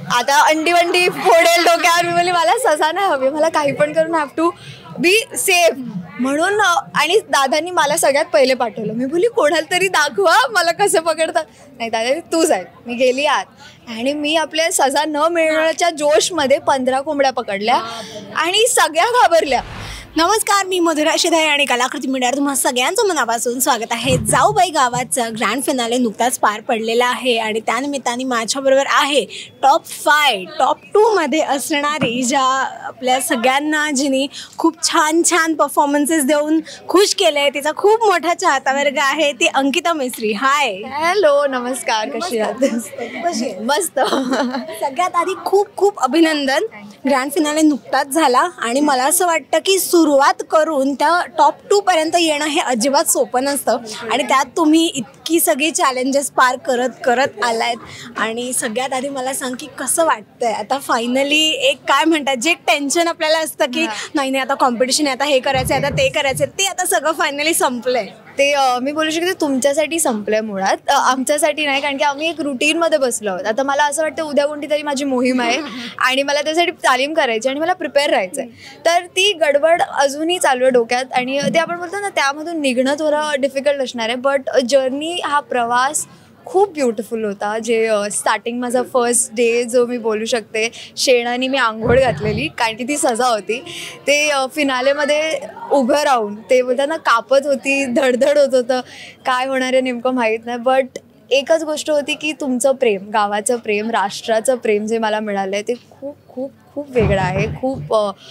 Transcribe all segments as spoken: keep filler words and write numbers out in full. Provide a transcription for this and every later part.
आता अंडी वंडी फोडेल डोक्यावर. मी बोलली मला ससा नाही हवी, मला काही पण करून हॅव टू बी सेफ म्हणून. आणि दादांनी मला सगळ्यात पहिले पाठवलं. मी बोलली कोणाला तरी दाखवा मला कसं पकडतात. नाही दादा तू जाय. मी गेली आत आणि मी आपल्या सजा न मिळण्याच्या जोशमध्ये पंधरा कोंबड्या पकडल्या आणि सगळ्या घाबरल्या. नमस्कार, मी मधुरा शिधाई आणि कलाकृती मीडियावर तुम्हा सगळ्यांचं मनापासून स्वागत आहे. जाऊबाई गावाचा ग्रँड फिनाले नुकताच पार पडलेला आहे आणि त्यानिमित्ताने माझ्याबरोबर आहे टॉप फाय टॉप टूमध्ये असणारी ज्या आपल्या सगळ्यांना जिने खूप छान छान परफॉर्मन्सेस देऊन खुश केले आहे, तिचा खूप मोठा चाहता वर्ग आहे, ती अंकिता मेस्त्री. हाय. हॅलो, नमस्कार. कशी आहात? मस्त. सगळ्यात आधी खूप खूप अभिनंदन. ग्रँड फिनाले नुकताच झाला आणि मला असं वाटतं की सुरुवात करून त्या टॉप टू पर्यंत येणं हे अजिबात सोपं नसतं आणि त्यात तुम्ही इतकी सगळी चॅलेंजेस पार करत करत आलायत. आणि सगळ्यात आधी मला सांग की कसं वाटतंय आता फायनली एक काय म्हणतात जे टेन्शन आपल्याला असतं की नाही नाही आता कॉम्पिटिशन आहे, आता हे करायचं आहे, आता ते करायचं आहे, ते आता सगळं फायनली संपलंय. ते मी बोलू शकते तुमच्यासाठी संपलंय मुळात, आमच्यासाठी नाही. कारण की आम्ही एक रुटीनमध्ये बसलो आहोत. आता मला असं वाटतं उद्या कोणती तरी माझी मोहीम आहे आणि मला त्यासाठी तालीम करायची आणि मला प्रिपेअर राहायचं आहे. तर ती गडबड अजूनही चालू आहे डोक्यात आणि ते आपण बोलतो ना त्यामधून निघणं थोडं डिफिकल्ट असणार आहे. बट जर्नी हा प्रवास खूप ब्युटिफुल होता. जे स्टार्टिंग माझा फर्स्ट डे जो मी बोलू शकते शेणाने मी आंघोळ घातलेली कारण की ती सजा होती. ते फिनालेमध्ये उभं राहून ते बोलतात ना कापत होती, धडधड होत होतं, काय होणार आहे नेमकं माहीत नाही. बट एकच गोष्ट होती की तुमचं प्रेम, गावाचं प्रेम, राष्ट्राचं प्रेम जे मला मिळालं आहे ते खूप खूप खूप वेगळं आहे. खूप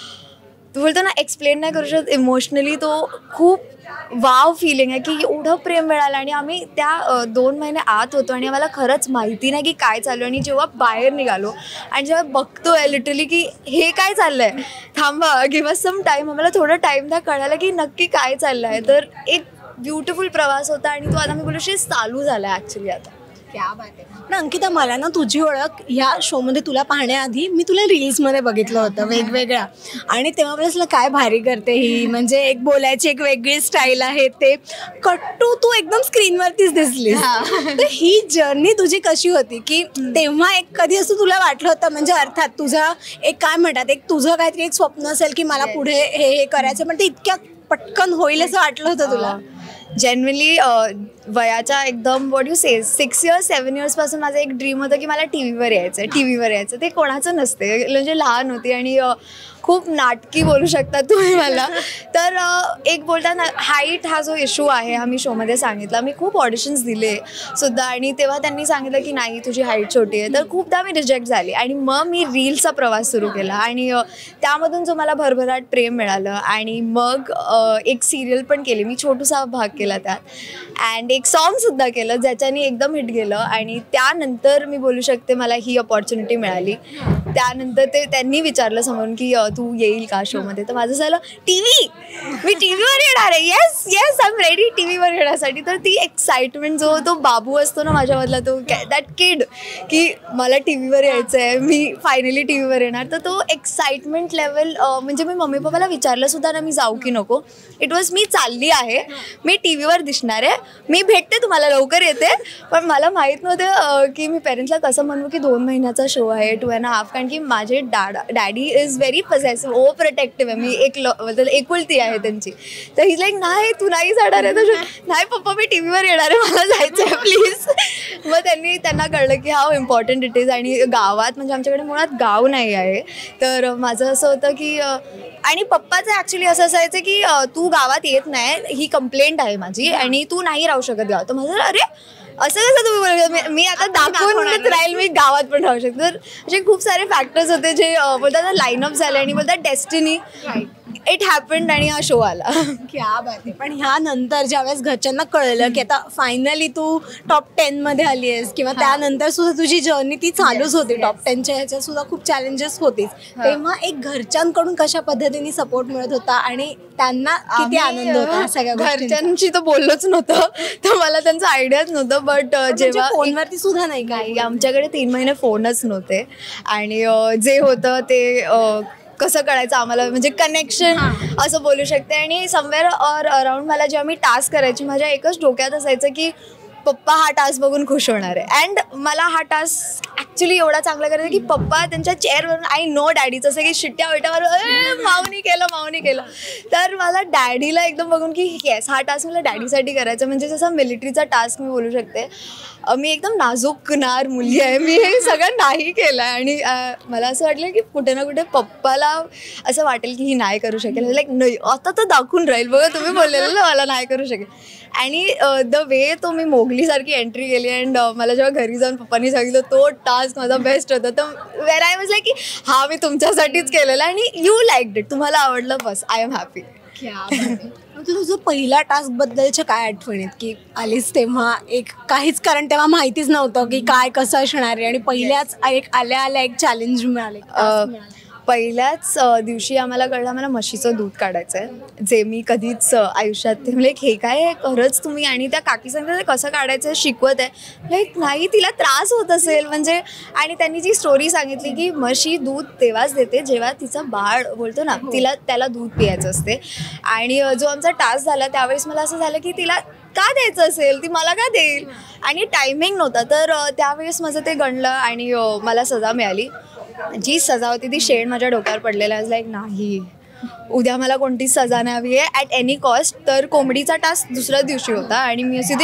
तू बोलतो ना एक्सप्लेन नाही करू शकत. इमोशनली तो खूप वाव फिलिंग आहे की एवढं प्रेम मिळालं. आणि आम्ही त्या दोन महिने आत होतो आणि आम्हाला खरंच माहिती नाही की काय चालू आहे. आणि जेव्हा बाहेर निघालो आणि जेव्हा बघतो आहे लिटरली की हे काय चाललं आहे, थांबा गिव्ह अस सम टाईम, आम्हाला थोडं टाईम द्या कळालं की नक्की काय चाललं आहे. तर एक ब्युटिफुल प्रवास होता आणि तो आता मी बोलू शकते चालू झाला आहे ॲक्च्युली आता. क्या बात आहे ना अंकिता. मला ना तुझी ओळख ह्या शोमध्ये तुला पाहण्याआधी मी तुला रील्समध्ये बघितलं होतं वेगवेगळ्या आणि तेव्हापासून काय भारी करते ही, म्हणजे एक बोलायची एक वेगळी स्टाईल आहे, ते कट्टू तू एकदम स्क्रीनवरतीच दिसली. तर ही जर्नी तुझी कशी होती की तेव्हा एक कधी असं तुला वाटलं होतं, म्हणजे अर्थात तुझा एक काय म्हणतात एक तुझं काहीतरी एक स्वप्न असेल की मला पुढे हे हे करायचं, पण ते इतक्या पटकन होईल असं वाटलं होतं तुला? जेन्युइनली वयाच्या एकदम what you say six years seven इयर्सपासून माझं एक ड्रीम होतं की मला टी व्हीवर यायचं आहे. टी व्हीवर यायचं ते कोणाचं नसते, म्हणजे लहान होती आणि खूप नाटकी बोलू शकता तुम्ही मला. तर एक बोलताना हाईट हा जो इश्यू आहे हा मी शोमध्ये सांगितला. मी खूप ऑडिशन्स दिले सुद्धा आणि तेव्हा त्यांनी सांगितलं की नाही तुझी हाईट छोटी आहे. तर खूपदा मी रिजेक्ट झाली आणि मग मी रील्सचा प्रवास सुरू केला आणि त्यामधून जो मला भरभराट प्रेम मिळालं आणि मग एक सिरियल पण केली मी, छोटूसा भाग केला त्यात अँड एक सॉन्गसुद्धा केलं ज्याच्याने एकदम हिट गेलं. आणि त्यानंतर मी बोलू शकते मला ही अपॉर्च्युनिटी मिळाली. त्यानंतर ते त्यांनी विचारलं समोरून की तू येईल का शोमध्ये, तर माझं झालं टी व्ही, मी टी व्हीवर येणार आहे. Yes yes I am ready टी व्हीवर येण्यासाठी. तर ती एक्साइटमेंट जो तो बाबू असतो ना माझ्यामधला, तो दॅट किड की मला टी व्हीवर यायचं आहे, मी फायनली टी व्हीवर येणार. तर तो एक्साइटमेंट लेवल म्हणजे मी मम्मी पप्पाला विचारलं सुद्धा ना मी जाऊ की नको. इट वॉज मी चालली आहे, मी टी व्हीवर दिसणार आहे, मी भेटते तुम्हाला लवकर येते. पण मला माहीत नव्हतं की मी पेरेंट्सला कसं म्हणू की दोन महिन्याचा शो आहे, टू अँड हाफ. कारण की माझे डाडा डॅडी इज व्हेरी पॉसेसिव्ह, ओ प्रोटेक्टिव्ह आहे. मी एक मतलब एकुलती आहे त्यांची. तर ही लाईक नाही तू नाही जाणार आहे, तर नाही पप्पा मी टी व्हीवर येणार आहे, मला जायचं आहे प्लीज. मग त्यांनी त्यांना कळलं की हाऊ इम्पॉर्टंट इट इज. आणि गावात म्हणजे आमच्याकडे मुळात गाव नाही आहे. तर माझं असं होतं की आणि पप्पाचं ॲक्च्युली असं असायचं की तू गावात येत नाही, ही कंप्लेंट आहे माझी आणि तू नाही राहू शकत गावात. तर माझं अरे असं कसं तुम्ही बोलता, मी आता दाखवूनच राहील मी गावात पण राहू शकतो. तर असे खूप सारे फॅक्टर्स होते जे बोलतात ना लाईनअप झाले आणि बोलतात डेस्टिनी इट हॅपन्ड आणि हा शो आला. क्या बात आहे. पण ह्यानंतर ज्यावेळेस घरच्यांना कळलं की आता फायनली तू टॉप टेनमध्ये आली आहेस किंवा त्यानंतर सुद्धा तुझी जर्नी ती चालूच होती, टॉप टेनच्या ह्याच्यात सुद्धा खूप चॅलेंजेस होतीच, तेव्हा एक घरच्यांकडून कशा पद्धतीने सपोर्ट मिळत होता आणि त्यांना किती आनंद होता सगळ्या घरच्यांशी तर बोललोच नव्हतं, तर मला त्यांचं आयडियाच नव्हतं. बट जेव्हा फोनवरती सुद्धा नाही काही, आमच्याकडे तीन महिने फोनच नव्हते आणि जे होतं ते कसं कळायचं आम्हाला, म्हणजे कनेक्शन असं बोलू शकते. आणि समवेअर ऑर अराउंड मला जेव्हा मी टास्क करायची माझ्या एकच डोक्यात असायचं की पप्पा हा टास्क बघून खुश होणार आहे. अँड मला हा टास्क ॲक्च्युली एवढा चांगला करायचा की पप्पा त्यांच्या चेअरवरून आय नो डॅडीचं असं की शिट्ट्या विट्यावर माऊनी केलं माऊनी केलं. तर मला डॅडीला एकदम बघून की येस हा टास्क मला डॅडीसाठी करायचा. म्हणजे जसा मिलिटरीचा टास्क मी बोलू शकते. मी एकदम नाजूकनार मुलगी आहे, मी हे सगळं नाही केलं आहे. आणि मला असं वाटलं की कुठे ना कुठे पप्पाला असं वाटेल की ही नाही करू शकेल. लाईक नाही आता तर दाखवून राहील बघा तुम्ही बोललेलं ना मला नाही करू शकेल. आणि द वे तो मी मोगलीसारखी एंट्री केली. अँड मला जेव्हा घरी जाऊन पप्पांनी सांगितलं तो टास्क माझा बेस्ट होता. तर वेर आय वॉज लाईक की हा मी तुमच्यासाठीच केलेला आणि यू लाईक्ड इट, तुम्हाला आवडलं, बस आय एम हॅपी. तुझं जो पहिला टास्क बद्दलच्या काय आठवणीत की आलीस तेव्हा एक काहीच, कारण तेव्हा माहितीच नव्हतं की काय कसं असणार आहे आणि पहिल्याच एक आल्या आल्या एक चॅलेंज मिळाले. पहिल्याच दिवशी आम्हाला कळलं आम्हाला म्हशीचं दूध काढायचं आहे, जे मी कधीच आयुष्यात ते म्हणजे हे काय खरंच तुम्ही. आणि त्या काकी सांगतात कसं काढायचं शिकवत आहे. लाईक नाही तिला त्रास होत असेल म्हणजे. आणि त्यांनी जी स्टोरी सांगितली की म्हशी दूध तेव्हाच देते जेव्हा तिचं बाळ बोलतो ना तिला त्याला दूध पियायचं असते. आणि जो आमचा टास्क झाला त्यावेळेस मला असं झालं की तिला का द्यायचं असेल, ती मला का देईल. आणि टायमिंग नव्हता तर त्यावेळेस माझं ते गणलं आणि मला सजा मिळाली. जी सजा होती ती शेण माझ्या डोक्यावर पडलेला. आज लाईक नाही उद्या मला कोणतीच सजा नाही हवी आहे ॲट एनी कॉस्ट. तर कोंबडीचा टास्क दुसऱ्या दिवशी होता आणि मी अशी ते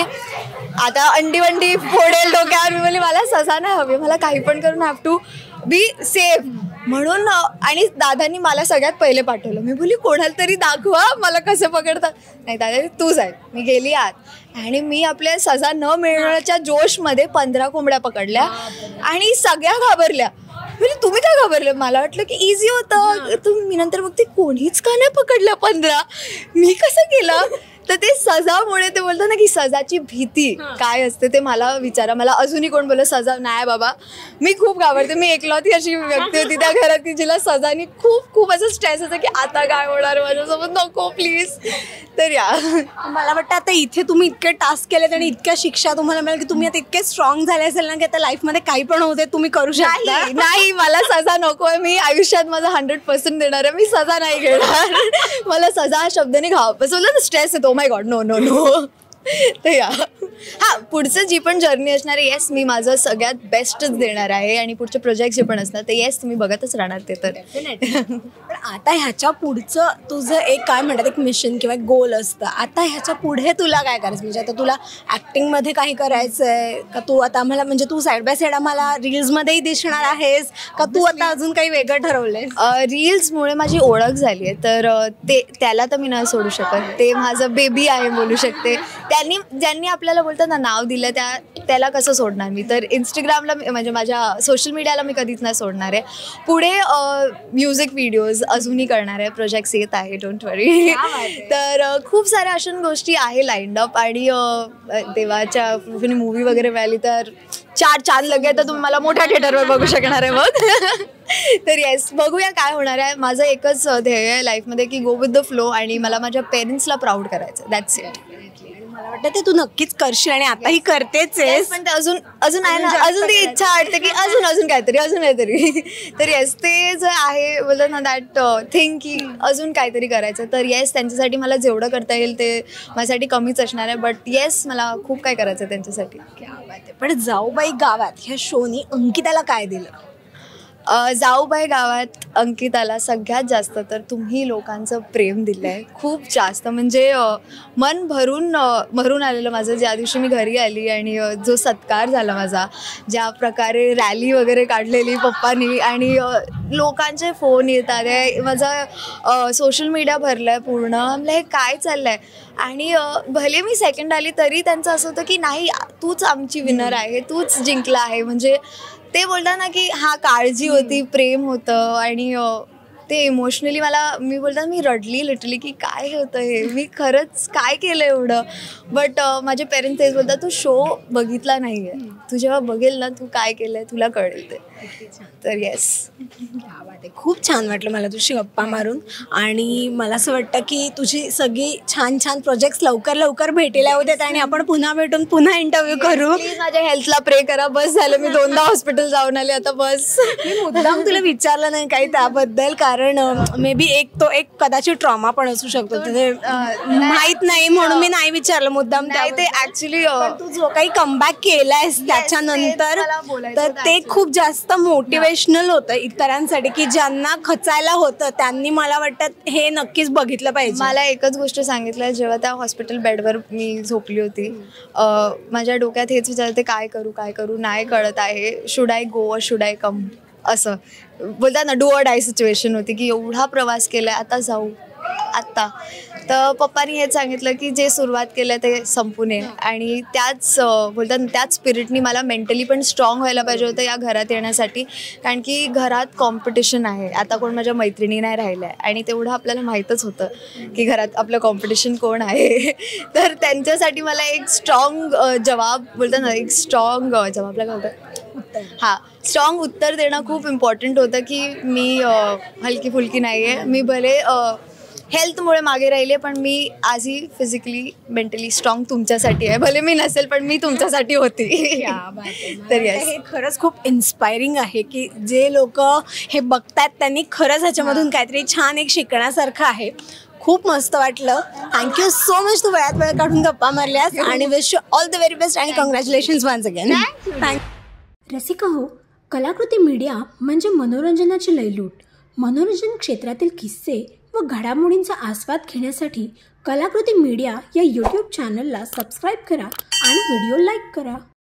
आता अंडी वंडी फोडेल डोक्यावर. मी बोलली मला सजा नाही हवी, मला काही पण करून हॅव टू बी सेफ म्हणून. आणि दादांनी मला सगळ्यात पहिले पाठवलं. मी बोलली कोणाला तरी दाखवा मला कसं पकडतात. नाही दादा तूच आहे. मी गेली आत आणि मी आपल्या सजा न मिळण्याच्या जोशमध्ये पंधरा कोंबड्या पकडल्या आणि सगळ्या घाबरल्या. म्हणजे तुम्ही का घाबरले, मला वाटलं की इझी होतं. तुम्ही मी नंतर मग ते कोणीच का नाही पकडल्या पंधरा, मी कसं केलं. तर ते सजामुळे ते बोलतात ना की सजाची भीती काय असते ते मला विचारा. मला अजूनही कोण बोललं सजा नाही बाबा, मी खूप घाबरते. मी एकलौती अशी व्यक्ती होती त्या घरात की जिला सजानी खूप खूप असं स्ट्रेस होतं की आता काय होणार माझ्यासोबत, नको प्लीज. तर या मला वाटतं आता इथे तुम्ही इतके टास्क केलेत आणि इतक्या शिक्षा तुम्हाला मिळेल की तुम्ही आता इतके स्ट्रॉंग झाले असेल ना की आता लाईफमध्ये काही पण होते तुम्ही करू शकता. नाही मला सजा नको आहे. मी आयुष्यात माझा हंड्रेड पर्सेंट देणार आहे. मी सजा नाही घेणार. मला सजा हा शब्दाने घाव बस स्ट्रेस येतो. My god no no no. तर या हां पुढचं जी पण जर्नी असणार आहे येस मी माझं सगळ्यात बेस्टच देणार आहे. आणि पुढचे प्रोजेक्ट जे पण असणार ते येस तुम्ही बघतच राहणार ते. तर पण आता ह्याच्या पुढचं तुझं एक काय म्हणतात एक मिशन किंवा एक गोल असतं. आता ह्याच्या पुढे तुला काय करायचं, म्हणजे आता तुला ॲक्टिंगमध्ये काही करायचं आहे का, तू आता आम्हाला म्हणजे तू साईड बाय साईड आम्हाला रील्समध्येही दिसणार आहेस का, तू आता अजून काही वेगळं ठरवलंय? रील्समुळे माझी ओळख झाली आहे तर ते त्याला तर मी नाही सोडू शकत. ते माझं बेबी आहे बोलू शकते. त्यांनी ज्यांनी आपल्याला बोलतात ना नाव दिलं त्या त्याला कसं सोडणार मी. तर इंस्टाग्रामला म्हणजे माझ्या सोशल मीडियाला मी कधीच नाही सोडणार आहे. पुढे म्युझिक व्हिडिओज अजूनही करणार आहे. प्रोजेक्ट्स येत आहे डोंट वरी. तर खूप साऱ्या अशा गोष्टी आहे लाईंड अप. आणि देवाच्या मूवी वगैरे मिळाली तर चार चांद लगे तर तुम्ही मला मोठ्या थिएटरवर बघू शकणार आहे मग. तर येस बघूया काय होणार आहे. माझं एकच ध्येय आहे लाईफमध्ये की गो विथ द फ्लो आणि मला माझ्या पेरेंट्सला प्राऊड करायचं. That's it. मला वाटतं ते तू नक्कीच करशील आणि आताही करतेच आहेस. पण ते अजून अजून आहे ना अजून ती इच्छा वाटते की अजून अजून काहीतरी अजून काहीतरी. तर येस ते जे आहे बोलतात ना दॅट थिंग की अजून काहीतरी करायचं. तर येस त्यांच्यासाठी मला जेवढं करता येईल ते माझ्यासाठी कमीच असणार आहे. बट येस मला खूप काय करायचं आहे त्यांच्यासाठी. पण जाऊबाई गावात ह्या शोनी अंकिताला काय दिलं? जाऊबाई गावात अंकिताला सगळ्यात जास्त तर तुम्ही लोकांचं प्रेम दिलं आहे खूप जास्त. म्हणजे मन भरून भरून आलेलं माझं ज्या दिवशी मी घरी आली आणि जो सत्कार झाला माझा, ज्या प्रकारे रॅली वगैरे काढलेली पप्पांनी आणि लोकांचे फोन येतात आहे. माझा सोशल मीडिया भरला आहे पूर्ण. मला हे काय चाललं आहे. आणि भले मी सेकंड आली तरी त्यांचं असं होतं की नाही तूच आमची विनर आहे, तूच जिंकला आहे. म्हणजे ते बोलतात ना की हा काळजी होती, प्रेम होतं. आणि ते इमोशनली मला मी बोलतात मी रडली लिटली की काय होतं हे, मी खरंच काय केलं एवढं. बट माझे पेरेंट्स तेच बोलतात तू शो बघितला नाही आहे, तू जेव्हा बघेल ना तू काय केलं आहे तुला कळेल ते. तर येस खूप छान वाटलं मला तुझी गप्पा मारून. आणि मला असं वाटतं की तुझी सगळी छान छान प्रोजेक्ट्स लवकर लवकर भेटीला येऊ देत आणि आपण पुन्हा भेटून पुन्हा इंटरव्ह्यू करू. प्लीज माझ्या हेल्थला प्रे करा. बस झालं मी दोनदा हॉस्पिटल जाऊन आले आता बस. मी मुद्दाम तुला विचारलं नाही काही त्याबद्दल कारण कारण मे बी एक तो एक कदाचित ट्रॉमा पण असू शकतो, ते माहित नाही म्हणून मी नाही विचारलं मुद्दाम. नाही ते ऍक्च्युली तू जो काही कमबॅक केलायस त्याच्यानंतर तर ते खूप जास्त मोटिवेशनल होतं इतरांसाठी, की ज्यांना खचायला होतं त्यांनी मला वाटतं हे नक्कीच बघितलं पाहिजे. मला एकच गोष्ट सांगितलं, जेव्हा त्या हॉस्पिटल बेडवर मी झोपली होती, माझ्या डोक्यात हेच विचार होते, काय करू काय करू नाही कळत आहे, शुड आय गो और शुड आय कम, असं बोलतात ना, डू ऑर डाय सिच्युएशन होती, की एवढा प्रवास केला आहे आता जाऊ आत्ता. तर पप्पानी हेच सांगितलं की जे सुरुवात केलं ते संपू नये, आणि त्याच बोलतात ना त्याच स्पिरिटनी मला मेंटली पण स्ट्रॉंग व्हायला पाहिजे होतं या घरात येण्यासाठी, कारण की घरात कॉम्पिटिशन आहे. आता कोण माझ्या मैत्रिणी नाही राहिल्या आहे, आणि तेवढं आपल्याला माहीतच होतं की घरात आपलं कॉम्पिटिशन कोण आहे. तर त्यांच्यासाठी मला एक स्ट्रॉंग जवाब बोलतात ना, एक स्ट्रॉंग जवाबला काय होतं, हां स्ट्रॉंग उत्तर देणं खूप इम्पॉर्टंट होतं, की मी हलकी फुलकी नाही आहे, मी भले हेल्थमुळे मागे राहिले पण मी आजही फिजिकली मेंटली स्ट्रॉंग तुमच्यासाठी आहे, भले मी नसेल पण मी तुमच्यासाठी होती. तर हे खरंच खूप इन्स्पायरिंग आहे, की जे लोक हे बघतात त्यांनी खरंच ह्याच्यामधून काहीतरी छान एक शिकण्यासारखं आहे. खूप मस्त वाटलं. थँक्यू सो मच, तू वेळात वेळ काढून गप्पा मारल्यास, आणि wish you all the very best आणि कॉंग्रॅच्युलेशन्स वन्स अगेन. रसिका हो, कलाकृती मीडिया म्हणजे मनोरंजनाची लयलूट. मनोरंजन क्षेत्रातील किस्से व घडामोडींचा आस्वाद घेण्यासाठी कलाकृती मीडिया या यूट्यूब चॅनलला सबस्क्राईब करा आणि व्हिडिओ लाईक करा.